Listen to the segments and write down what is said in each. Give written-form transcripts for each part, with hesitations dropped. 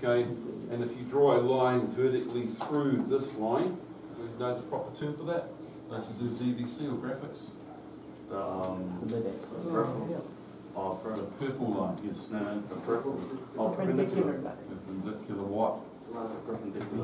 Okay, and if you draw a line vertically through this line, we know the proper term for that? This is DVC or graphics? Purple line, yes. No, the purple. Oh, perpendicular. Perpendicular what? Perpendicular.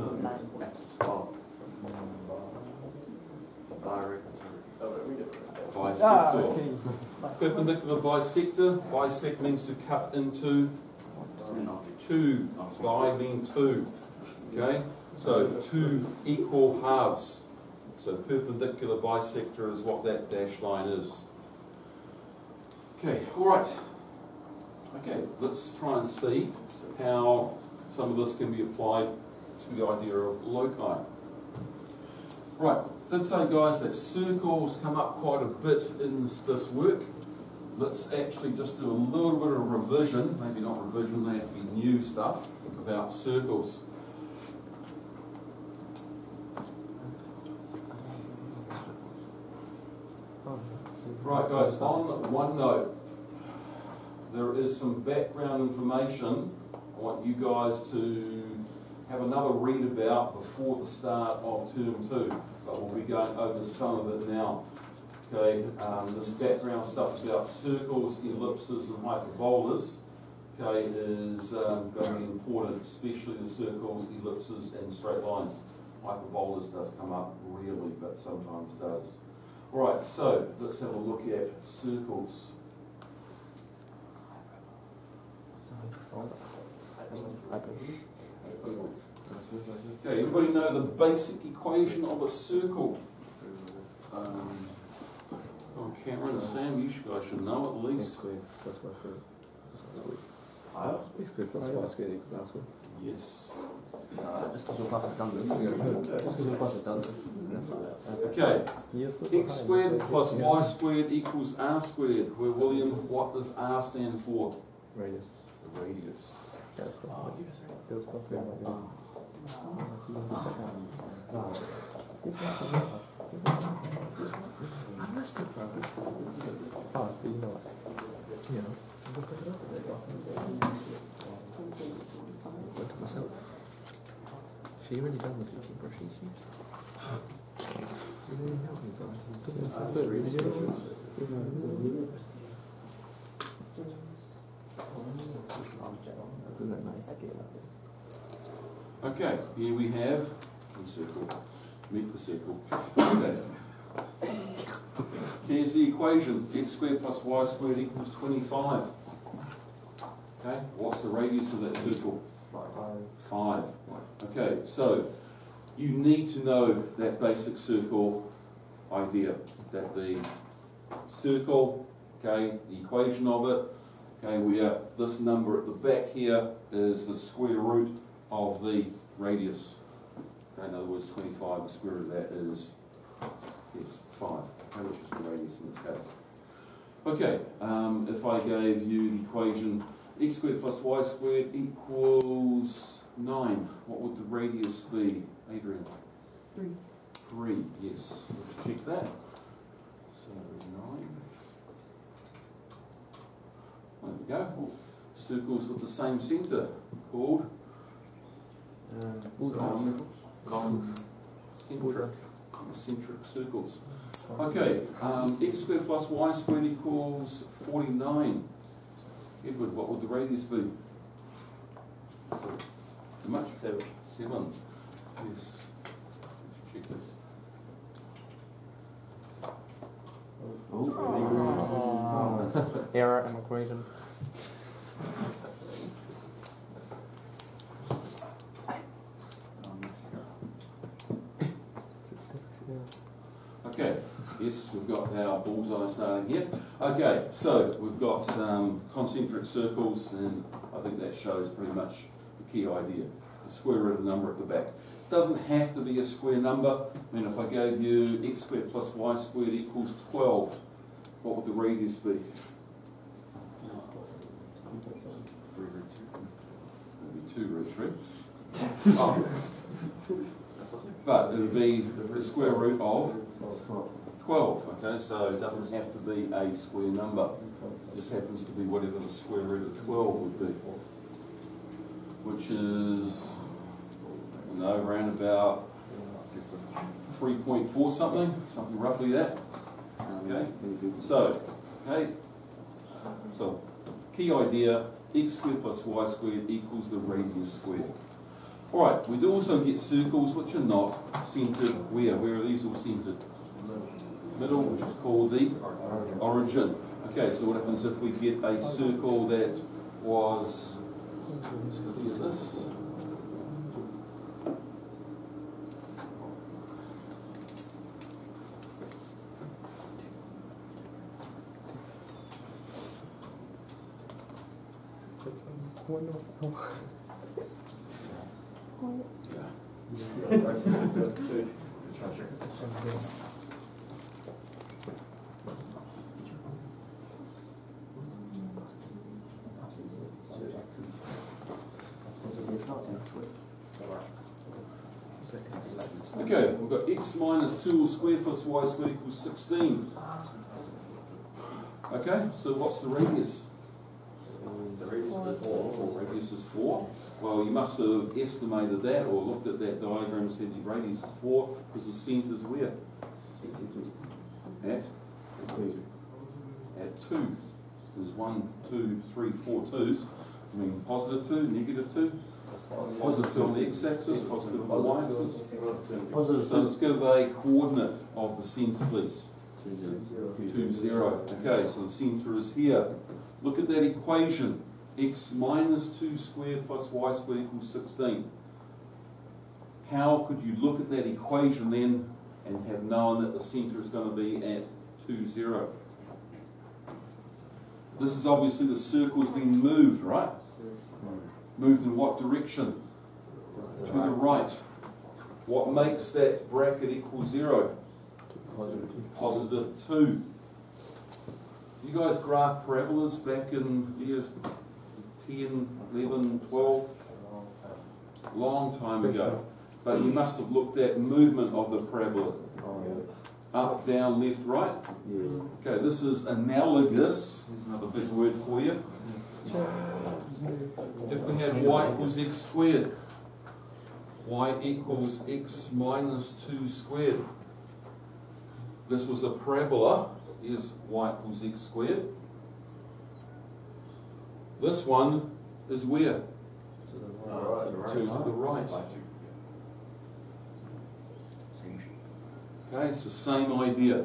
Bisector. Perpendicular bisector. Bisect means to cut into two. Bi mean two. Okay? So two equal halves. So perpendicular bisector is what that dashed line is. Okay, alright. Okay, let's try and see how some of this can be applied to the idea of loci. Right, did say guys that circles come up quite a bit in this work. Let's actually just do a little bit of revision, maybe not revision, they have to be new stuff about circles. Right guys, on one note, there is some background information I want you guys to have another read about before the start of term 2, but we'll be going over some of it now. Okay, this background stuff about circles, ellipses and hyperbolas, okay, is going to be important, especially the circles, ellipses and straight lines. Hyperbolas does come up rarely, but sometimes does. Alright, so let's have a look at circles. Okay, everybody know the basic equation of a circle? Cameron and Sam, you guys should know at least. X squared plus y squared. X squared plus y squared equals r squared. Yes. Just because we're past done this. Just because we're past done this. Okay. X squared plus y squared equals r squared. Where William, what does r stand for? Radius. The radius. I missed it. Oh, you know what? Yeah. Went to myself. She already done the teaching brush she's used. You didn't help me, but that's it. Did you? Isn't that nice? Okay, here we have the circle. Meet the circle. Okay. Here's the equation. X squared plus y squared equals 25. Okay, what's the radius of that circle? 5. Okay, so you need to know that basic circle idea, that the circle, okay, the equation of it, okay, where this number at the back here is the square root of the radius. Okay, in other words, 25, the square root of that is 5, okay, which is the radius in this case. Okay, if I gave you the equation x squared plus y squared equals 9, what would the radius be, Adrian? 3, yes. Let's check that. So 9. There we go. Circles with the same centre called concentric circles. Okay, x squared plus y squared equals 49. Edward, what would the radius be? How much? 7. Yes. Let's check it. Error in equation. Okay, yes, we've got our bullseye starting here. Okay, so we've got concentric circles, and I think that shows pretty much the key idea. The square root of the number at the back. Doesn't have to be a square number. I mean, if I gave you x squared plus y squared equals 12, what would the radius be? 2 root 3. Oh. But it would be the square root of 12, okay, so it doesn't have to be a square number. It just happens to be whatever the square root of 12 would be. which is, around about 3.4 something roughly that. Okay, so key idea, x squared plus y squared equals the radius squared. Alright, we do also get circles which are not centred where? Where are these all centred? Middle, which is called the origin. Okay, so what happens if we get a circle that was as clear as this? Okay, we've got x minus 2 all squared plus y squared equals 16. Okay, so what's the radius? The radius is 4. Radius is 4. Well, you must have estimated that or looked at that diagram and said the radius is 4 because the centre is where? At 2. There's 1, 2, 3, 4 2s. I mean positive 2, negative 2. Positive 2 on the x-axis, positive on the y-axis. So let's give a coordinate of the centre, please. 2, 0. Okay, so the centre is here. Look at that equation. X minus 2 squared plus y squared equals 16. How could you look at that equation then and have known that the centre is going to be at 2, 0? This is obviously the circle's been moved, right? Moved in what direction? To the right. What makes that bracket equal 0? Positive 2. You guys graph parabolas back in years 10, 11, 12? Long time ago. But you must have looked at movement of the parabola. Up, down, left, right. Okay, this is analogous. Here's another big word for you. If we had y equals x squared, y equals x minus 2 squared. This was a parabola. Here's y equals x squared. This one is where? To the right. Okay, it's the same idea.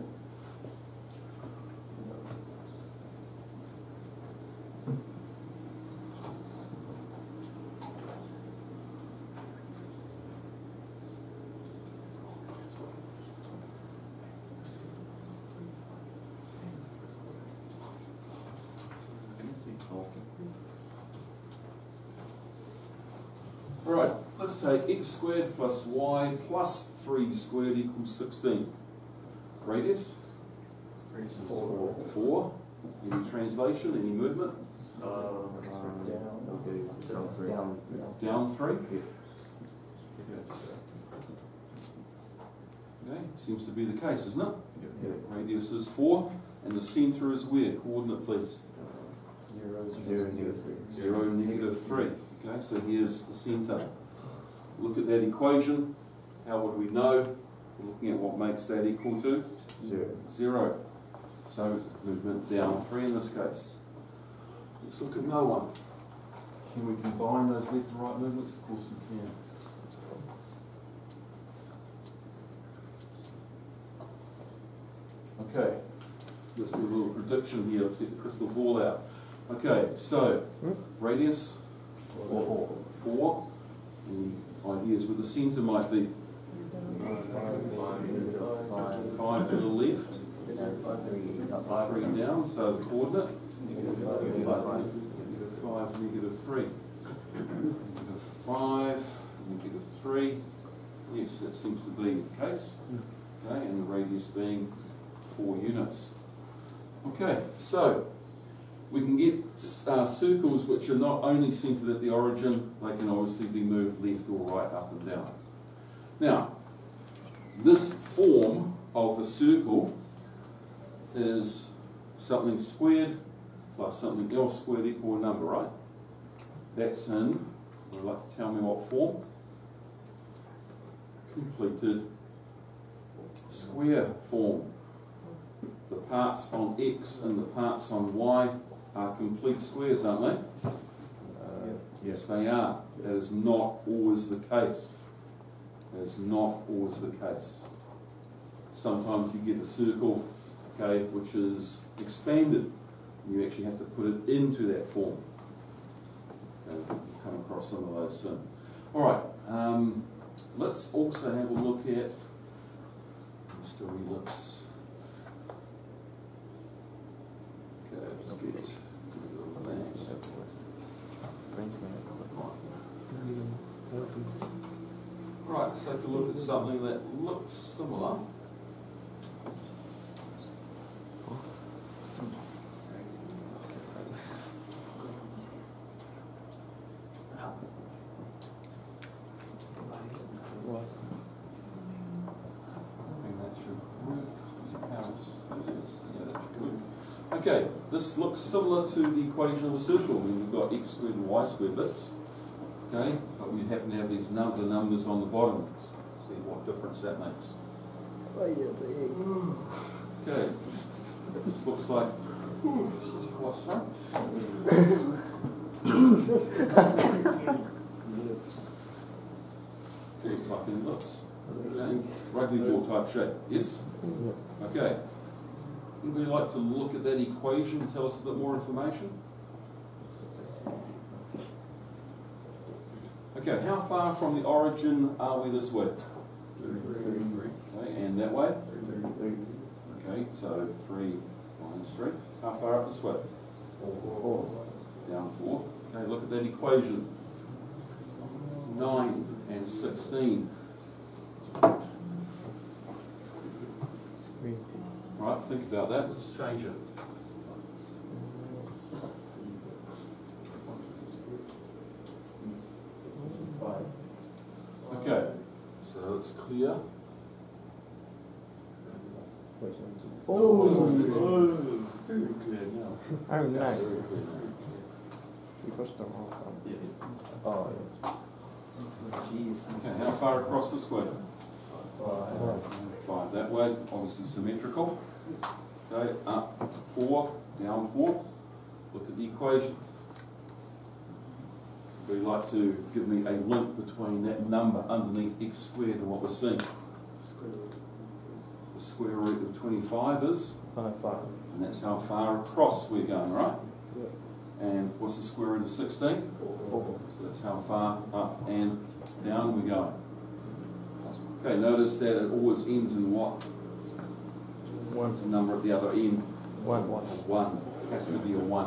Alright, let's take x squared plus y plus 3 squared equals 16. Radius? 4. Any translation, any movement? Down 3? Okay, seems to be the case, isn't it? Radius is 4, and the centre is where? Coordinate, please. 0, negative 3. Okay, so here's the centre. Look at that equation. How would we know? We're looking at what makes that equal to? 0. So movement down 3 in this case. Let's look at no one. Can we combine those left and right movements? Of course we can. Okay, let's do a little prediction here. Let's get the crystal ball out. Okay, so radius 4. Any ideas where the centre might be? 5 to the left. 3 down. So the coordinate? -5, -3. -5, -3. Yes, that seems to be the case. Okay, and the radius being 4 units. Okay, so we can get circles which are not only centred at the origin, they can obviously be moved left or right, up and down. Now, this form of the circle is something squared plus something else squared equal a number, right? That's in Would you like to tell me what form? Completed square form. The parts on X and the parts on Y are complete squares, aren't they? Yes, they are. That is not always the case. That is not always the case. Sometimes you get a circle, okay, which is expanded. You actually have to put it into that form. Okay, we'll come across some of those soon. All right. Let's also have a look at Mr. Ellipse. Okay, let's get rid of that. Right, let's take a look at something that looks similar. Okay, this looks similar to the equation of a circle. We've got x squared and y squared bits. Okay, but we happen to have these the numbers on the bottom. Let's see what difference that makes. Okay, this looks like what's that? Looks like an ellipse. Okay, rugby ball type shape. Yes. Okay. Would we like to look at that equation and tell us a bit more information? Okay, how far from the origin are we this way? 33. Okay, and that way? 33. Okay, so 3 minus 3. How far up this way? 4. Down 4. Okay, look at that equation. 9 and 16. Right, think about that. Let's change it. Okay, so it's clear. Very clear now. Oh no. Very clear now. You pushed them off. Yeah. Oh, Okay, how far across this way? 5 that way, obviously symmetrical. Okay, up 4, down 4. Look at the equation. Would you like to give me a link between that number underneath x squared and what we're seeing? The square root of 25 is? 5. And that's how far across we're going, right? Yep. And what's the square root of 16? 4. So that's how far up and down we're going. Okay, notice that it always ends in what? 1. What's the number at the other end? 1. 1. It has to be a 1.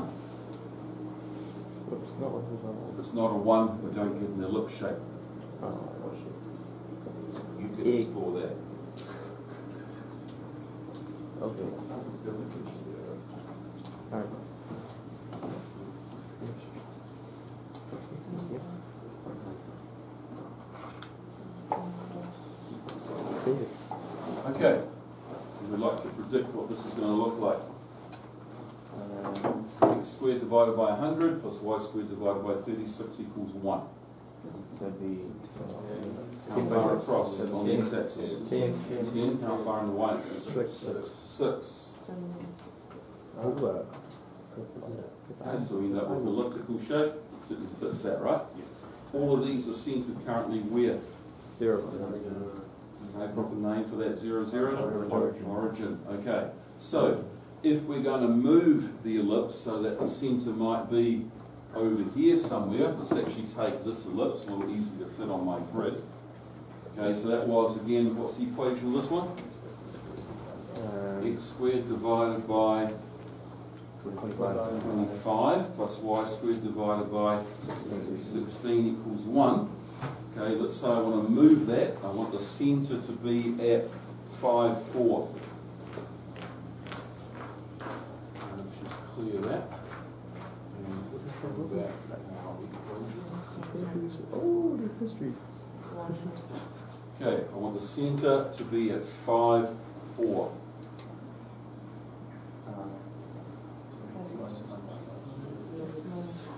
Oops, not 1. If it's not a 1, we don't get an ellipse shape. Oh, You can Yeah. explore that. okay. Alright. Okay, we'd like to predict what this is going to look like. X squared divided by 100 plus y squared divided by 36 equals 1. That'd be How far across on the x-axis? 10. 10. How far on the y-axis? 6. Over. Okay, so we end up with an elliptical shape. Certainly fits that, right? Yes. All of these are centered currently where? 0. Okay, proper name for that 0, 0? Origin. Origin. Okay. So, if we're going to move the ellipse so that the centre might be over here somewhere, let's actually take this ellipse, a little easier to fit on my grid. Okay, so that was, again, what's the equation of this one? X squared divided by 25 plus y squared divided by 16 equals 1. Okay, let's say I want to move that. I want the centre to be at 5, 4. Let's just clear that. And let's go back our equation. Oh, there's history. Okay, I want the centre to be at 5, 4.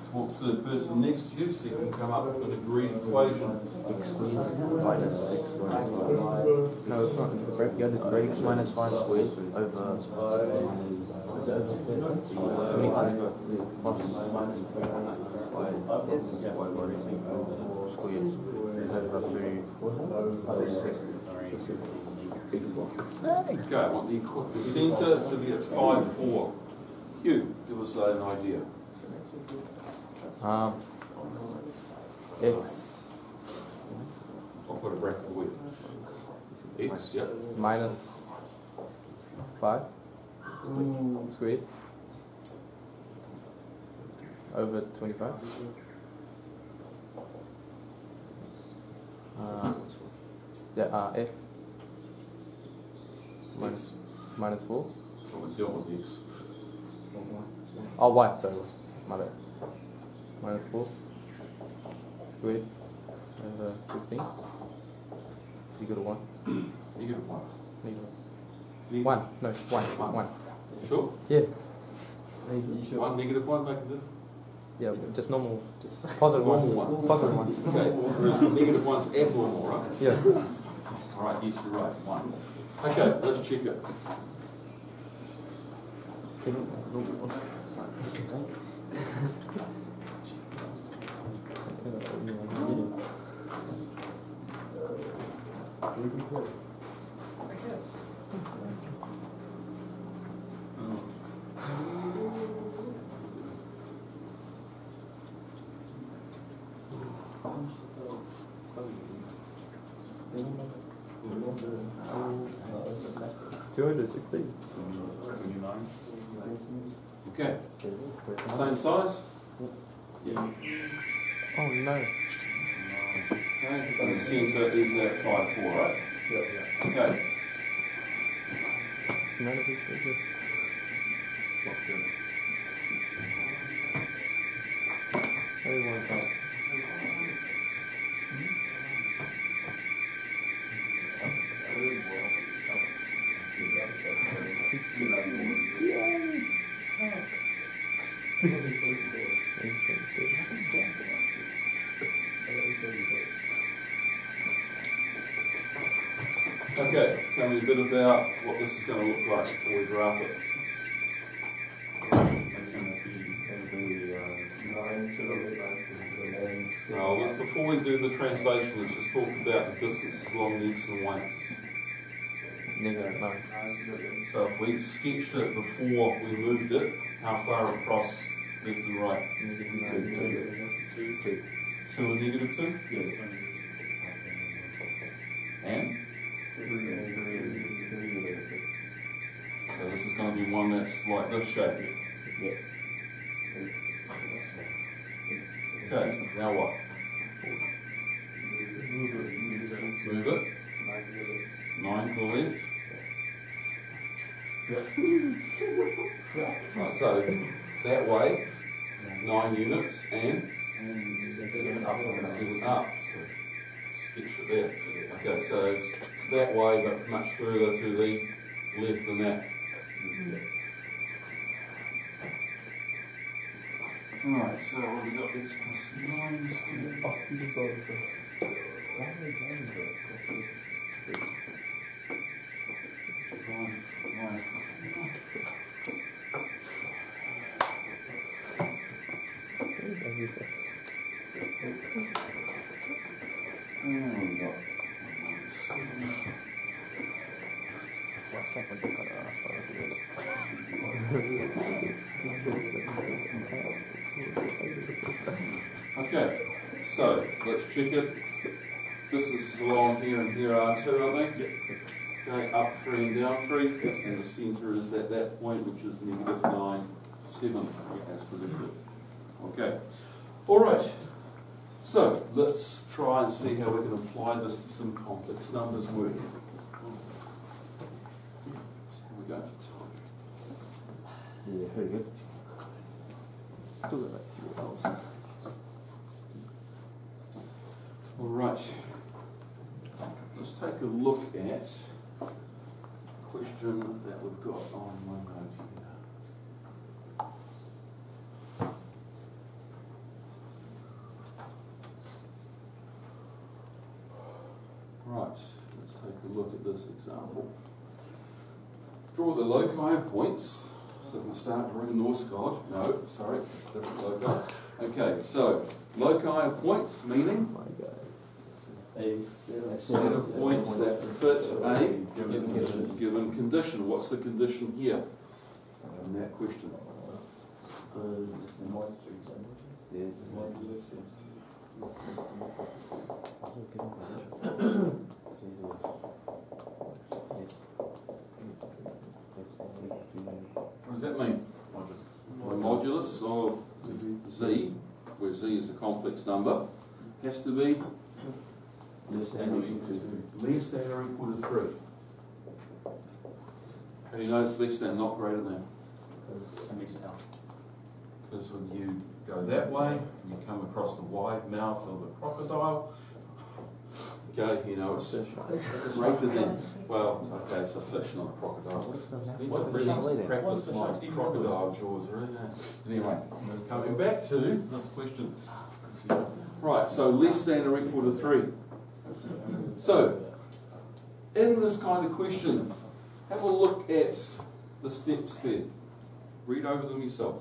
talk to the person next to you so you can come up with an agreed equation. Minus x minus 5. No, it's not. You had the x minus 5 squared over 25 plus minus 5 squared over 3. Okay, I want the centre to be at 5, 4. Hugh, give us an idea. X I'll put a bracket with x, yep. minus 5 squared over 25. X minus 4. So we deal with x. Oh, y, sorry, my bad. Minus 4 squared over 16. So you got a 1. Negative 1. Negative. Negative 1, no, 1. Sure? Yeah. 1, negative 1, make a difference. Yeah, just normal, just positive Normal one. one. Positive one. Okay, whereas the negative 1's abnormal, right? Yeah. Alright, yes, you're right, 1. Okay, let's check it. Okay, same size? Oh no. Okay, and the centre is at 5, 4, right? Okay. It's none of his business. Everyone got. Okay, tell me a bit about what this is going to look like before we graph it. Now, before we do the translation, let's just talk about the distances along the x and y axis. Negative 9. So if we sketched it before we moved it, how far across left and right? Negative 2. 2 and negative 2? And? So this is going to be one that's like this shape. Okay, now what? Move it. 9 to the left. Right, so that way, 9 units and 7 up. So sketch it there. Okay, so it's that way, but much further to the left than that. Alright, so we've got x plus 9 is 2. Okay, so let's check it. Distances along here and here are 2, aren't they? Okay, up 3 and down 3. And the centre is at that point, which is negative 9, 7, as predicted. Okay, alright. So let's try and see how we can apply this to some complex numbers work. How we go for time? Yeah, very good. Alright, let's take a look at a question that we've got on OneNote here. Right, let's take a look at this example. Draw the loci of points. So we start drawing a Norse god. No, sorry, different loci. Okay, so loci of points, meaning a set of points that fit a given condition. What's the condition here in that question? What does that mean? The modulus of z, where z is a complex number, has to be less than or equal to 3. How do you know it's less than, not greater than? Because when you go that way, you come across the wide mouth of the crocodile. Okay, you know it's greater than. Well, okay, it's a fish, not a crocodile. What really practice like crocodile jaws, really? Anyway, coming back to this question. Right, so less than or equal to 3. So, in this kind of question, have a look at the steps there. Read over them yourself.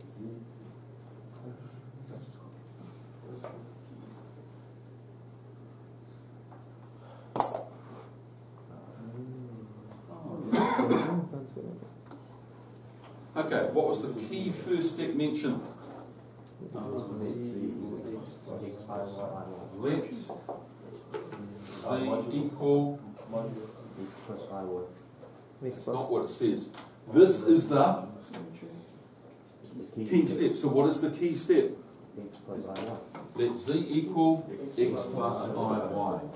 Okay, what was the key first step mentioned? Let z equal. That's not what it says. This is the key step. So what is the key step? Let z equal x plus iy.